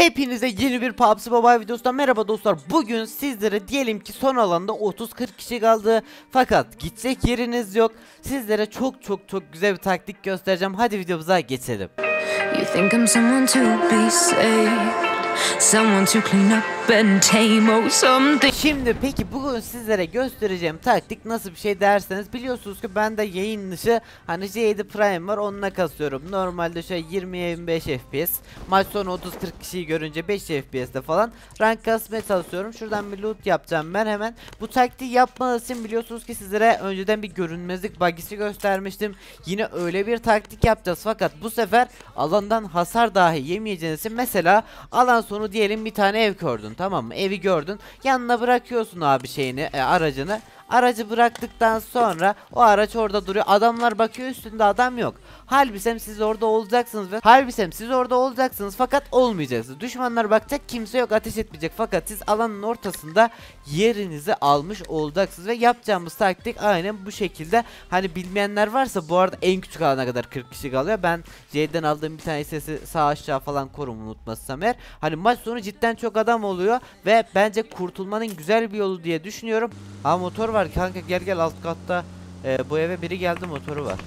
Hepinize yeni bir PUBG Mobile videosundan merhaba dostlar. Bugün sizlere diyelim ki son alanda 30-40 kişi kaldı. Fakat gidecek yeriniz yok. Sizlere çok güzel bir taktik göstereceğim. Hadi videomuza geçelim. You think I'm someone to be saved, someone to clean up and tame or something. Şimdi peki bugün sizlere göstereceğim taktik nasıl bir şey derseniz, biliyorsunuz ki bende yayın dışı hani J7 Prime var, onunla kasıyorum. Normalde şöyle 20-25 FPS, maç sonu 30-40 kişiyi görünce 5 FPS'te falan rank kasmaya çalışıyorum. Şuradan bir loot yapacağım ben hemen. Bu taktiği yapmanız için biliyorsunuz ki sizlere önceden bir görünmezlik bug'isi göstermiştim. Yine öyle bir taktik yapacağız fakat bu sefer alandan hasar dahi yemeyeceğiniz için, mesela alan sonu diyelim bir tane ev gördün, tamam mı? Evi gördün, yanına bırakıyorsun abi şeyini, aracını. Aracı bıraktıktan sonra o araç orada duruyor. Adamlar bakıyor, üstünde adam yok. Halbuki siz orada olacaksınız ve fakat olmayacaksınız. Düşmanlar bakacak, kimse yok, ateş etmeyecek. Fakat siz alanın ortasında yerinizi almış olacaksınız ve yapacağımız taktik aynen bu şekilde. Hani bilmeyenler varsa, bu arada en küçük alana kadar 40 kişi kalıyor. Ben C'den aldığım bir tane sesi sağ aşağı falan korum, unutmazsam eğer. Hani maç sonu cidden çok adam oluyor ve bence kurtulmanın güzel bir yolu diye düşünüyorum. Ha, motor var kanka, gel alt katta. Bu eve biri geldi, motoru var.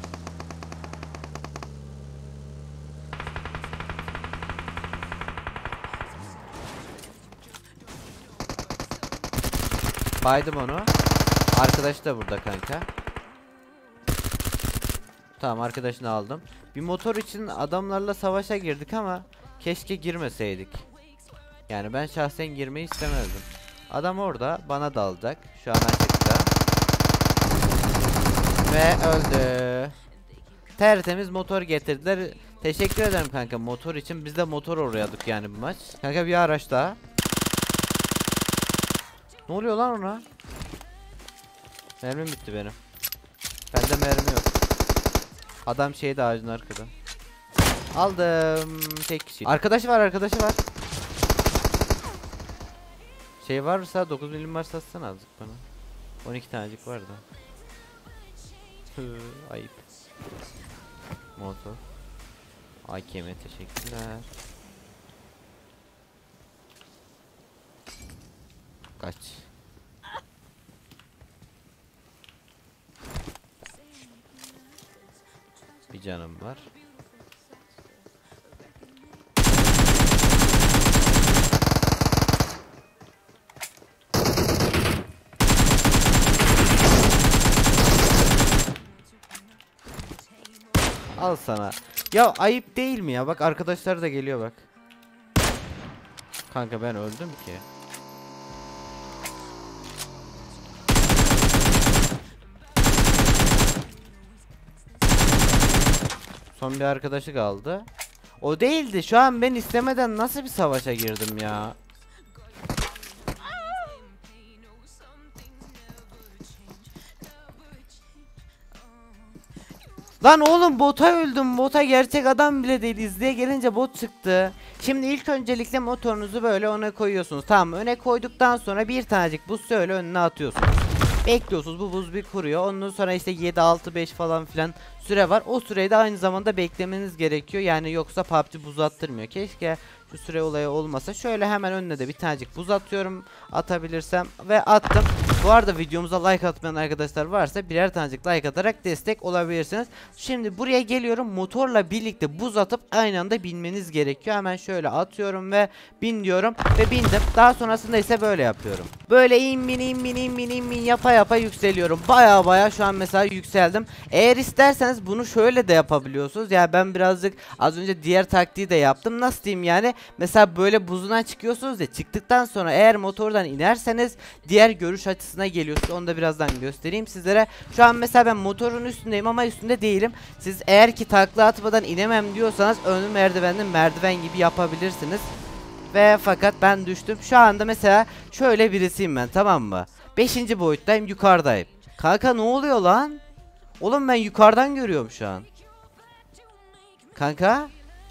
Baydım onu. Arkadaş da burada kanka. Tamam, arkadaşını aldım. Bir motor için adamlarla savaşa girdik ama keşke girmeseydik. Yani ben şahsen girmeyi istemezdim. Adam orada bana dalacak. Şu an açıkta. Ve öldü. Tertemiz motor getirdiler. Teşekkür ederim kanka motor için. Biz de motor oruyorduk yani bu maç. Kanka bir araç daha. Ne oluyor lan ona? Mermim bitti benim. Bende mermi yok. Adam şeyde, ağacın arkada. Aldım. Tek kişi. Arkadaşı var. Şey varsa, 9 milim varsa atsana azıcık bana. 12 tanecik var da. Ayıp. Motor. AKM teşekkürler. Kaç. Bir canım var. Al sana. Ya ayıp değil mi ya? Bak arkadaşlar da geliyor bak. Kanka ben öldüm ki. Son bir arkadaşı kaldı. O değildi. Şu an ben istemeden nasıl bir savaşa girdim ya? Lan oğlum, bota öldüm. Bota gerçek adam bile değil. İzleye gelince bot çıktı. Şimdi ilk öncelikle motorunuzu böyle öne koyuyorsunuz. Tamam, öne koyduktan sonra bir tanecik buz şöyle önüne atıyorsunuz. Bekliyorsunuz, bu buz bir kuruyor. Ondan sonra işte 7 6 5 falan filan süre var. O süreyi de aynı zamanda beklemeniz gerekiyor. Yani yoksa PUBG buz attırmıyor. Keşke şu süre olayı olmasa. Şöyle hemen önüne de bir tanecik buz atıyorum, atabilirsem, ve attım. Bu arada videomuza like atmayan arkadaşlar varsa birer tanecik like atarak destek olabilirsiniz. Şimdi buraya geliyorum, motorla birlikte buz atıp aynı anda binmeniz gerekiyor. Hemen şöyle atıyorum ve bin diyorum ve bindim. Daha sonrasında ise böyle yapıyorum. Böyle in yapa yükseliyorum. Baya şu an mesela yükseldim. Eğer isterseniz bunu şöyle de yapabiliyorsunuz. Yani ben birazcık az önce diğer taktiği de yaptım. Nasıl diyeyim yani? Mesela böyle buzundan çıkıyorsunuz ya, çıktıktan sonra eğer motordan inerseniz diğer görüş açısına geliyorsunuz. Onu da birazdan göstereyim sizlere. Şu an mesela ben motorun üstündeyim ama üstünde değilim. Siz eğer ki takla atmadan inemem diyorsanız ön merdivenden merdiven gibi yapabilirsiniz. Ve fakat ben düştüm. Şu anda mesela şöyle birisiyim ben, tamam mı? 5. boyuttayım, yukarıdayım. Kanka ne oluyor lan? Oğlum ben yukarıdan görüyorum şu an. Kanka.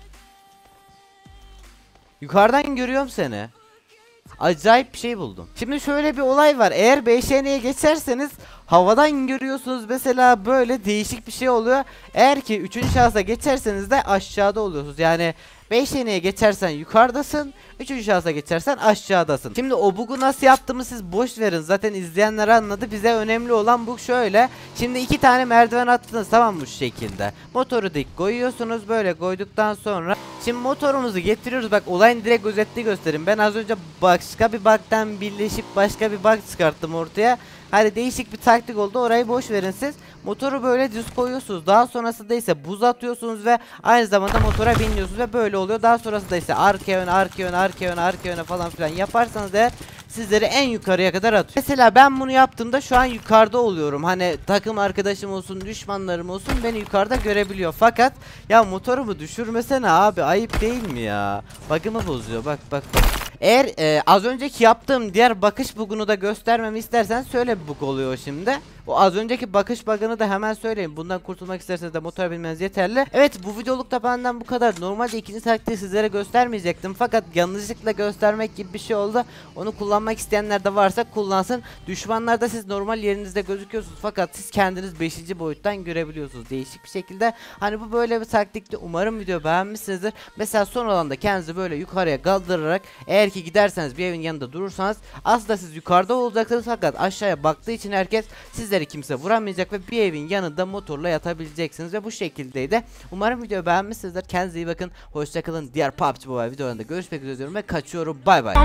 Yukarıdan görüyorum seni. Acayip bir şey buldum. Şimdi şöyle bir olay var. Eğer BŞN'ye geçerseniz havadan görüyorsunuz mesela, böyle değişik bir şey oluyor. Eğer ki 3. şahsa geçerseniz de aşağıda oluyorsunuz. Yani 5 seneye geçersen yukarıdasın. 3. şahsa geçersen aşağıdasın. Şimdi o bug'u nasıl yaptığımı siz boş verin. Zaten izleyenler anladı. Bize önemli olan bug şöyle. Şimdi 2 tane merdiven attınız, tamam mı, şu şekilde. Motoru dik koyuyorsunuz. Böyle koyduktan sonra şimdi motorumuzu getiriyoruz. Bak, olayın direkt özetli göstereyim. Ben az önce başka bir bug'dan birleşip başka bir bug çıkarttım ortaya. Hadi değişik bir taktik oldu. Orayı boş verin siz. Motoru böyle düz koyuyorsunuz. Daha sonrasında ise buz atıyorsunuz ve aynı zamanda motora biniyorsunuz ve böyle oluyor. Daha sonrasında ise arkaya ön, arkaya ön, arkaya ön, arkaya öne falan filan yaparsanız eğer sizleri en yukarıya kadar atıyor. Mesela ben bunu yaptığımda şu an yukarıda oluyorum. Hani takım arkadaşım olsun, düşmanlarım olsun beni yukarıda görebiliyor. Fakat ya motorumu düşürmesene abi, ayıp değil mi ya? Bug'ımı bozuyor, bak bak bak. Eğer az önceki yaptığım diğer bakış bug'unu da göstermemi istersen söyle bir bug oluyor şimdi. O az önceki bakış bug'ını da hemen söyleyeyim. Bundan kurtulmak isterseniz de motor bilmeniz yeterli. Evet, bu videoluk da benden bu kadar. Normalde ikinci taktiği sizlere göstermeyecektim. Fakat yanlışlıkla göstermek gibi bir şey oldu. Onu kullanmak isteyenler de varsa kullansın. Düşmanlarda siz normal yerinizde gözüküyorsunuz. Fakat siz kendiniz 5. boyuttan görebiliyorsunuz. Değişik bir şekilde. Hani bu böyle bir taktikti. Umarım video beğenmişsinizdir. Mesela son alanda kendinizi böyle yukarıya kaldırarak eğer ki giderseniz bir evin yanında durursanız aslında siz yukarıda olacaksınız. Fakat aşağıya baktığı için herkes sizleri kimse vuramayacak ve bir evin yanında motorla yatabileceksiniz ve bu şekildeydi. Umarım videoyu beğenmişsinizdir. Kendinize iyi bakın. Hoşçakalın. Diğer PUBG Mobile videolarında görüşmek üzere diyorum ve kaçıyorum. Bay bay.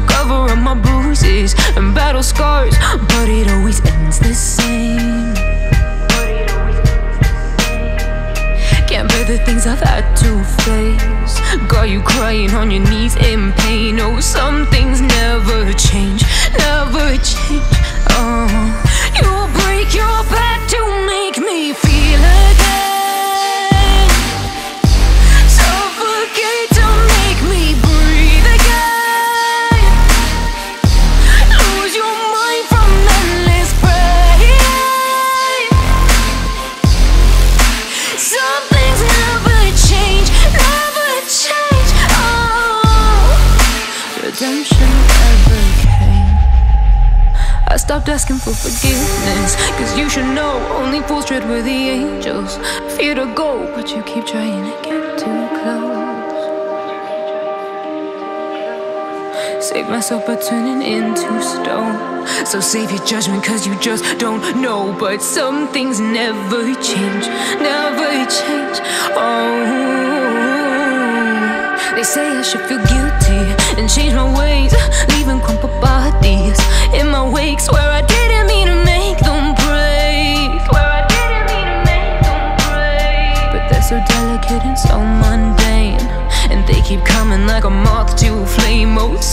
Can't bear the things I've had to face. Got you crying on your knees in pain. Oh, some things never change, never change. Oh, you break your back to make me feel again. Suffocate to make me breathe again. Lose your mind from endless pain. Some things never change, never change. Oh, redemption never came. I stopped asking for forgiveness, cause you should know only fools tread with the angels. Fear to go, but you keep trying to get too close. Save myself by turning into stone. So save your judgment cause you just don't know. But some things never change, never change. Oh, they say I should feel guilty